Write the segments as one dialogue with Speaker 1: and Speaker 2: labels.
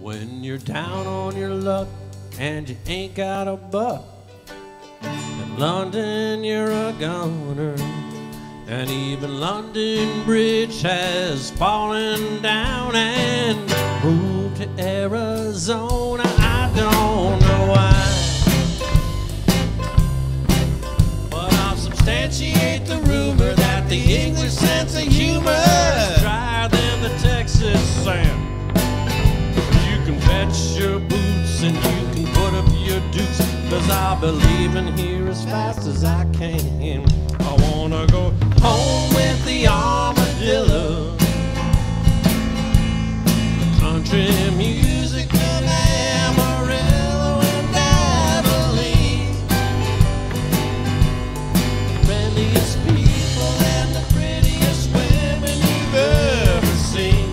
Speaker 1: When you're down on your luck and you ain't got a buck, in London you're a goner, and even London Bridge has fallen down and moved to Arizona. I don't know why, but I'll substantiate the rumor that the English sense of humor is drier than the Texas sand. You can fetch your boots and you can put up your dukes, 'cause I'll be leaving here as fast as I can. I wanna go home with the armadillo, country music of Amarillo and Abilene, the friendliest people and the prettiest women you've ever seen.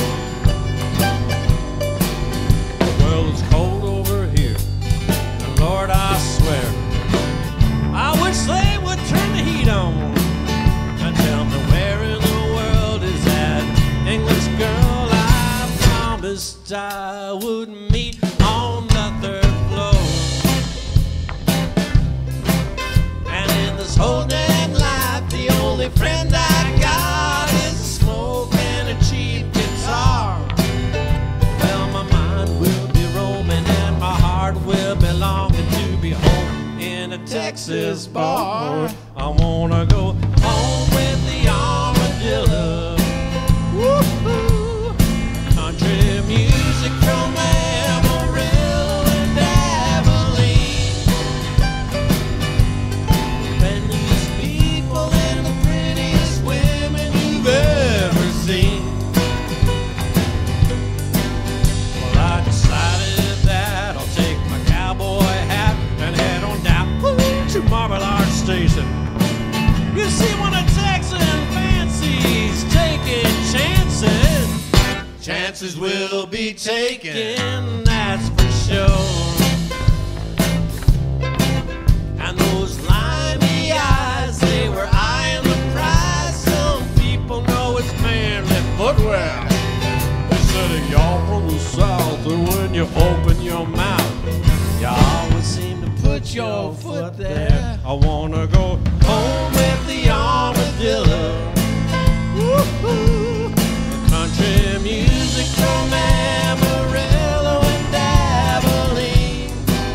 Speaker 1: Well, it's cold over here, and Lord, I swear, I wish they would turn the heat on and tell me where in the world is that English girl I promised I would meet on the third floor. And in this whole dang life, the only friend I got is a smoke and a cheap guitar. Well, my mind will be roaming and my heart will be longing to be home in a Texas bar. I wanna go home with the armadillo. Woo-hoo. Country music from Amarillo and Abilene, friendliest people and the prettiest women you've ever seen. Well, I decided that I'll take my cowboy hat and head on down to Marble Arch Station. You see, when a Texan fancies taking chances, chances will be taken, that's for sure. And those limey eyes, they were eyeing the prize. Some people know it's manly footwear. They said y'all from the South, and when you open your mouth, you always seem to put your foot there. I wanna go home with the armadillo. Woo-hoo. The country music from Amarillo and Abilene,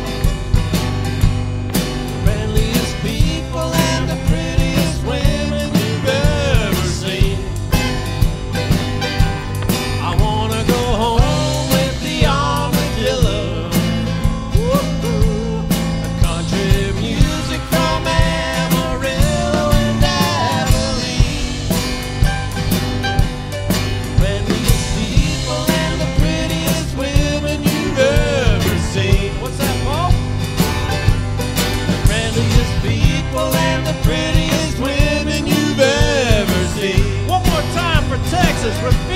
Speaker 1: friendliest people and the prettiest women you've ever seen. I wanna go home with the armadillo. Woo-hoo. The country music from Amarillo and Abilene, friendliest people and the prettiest women you've ever seen. What's that, Paul? The friendliest people and the prettiest women you've ever seen. One more time for Texas.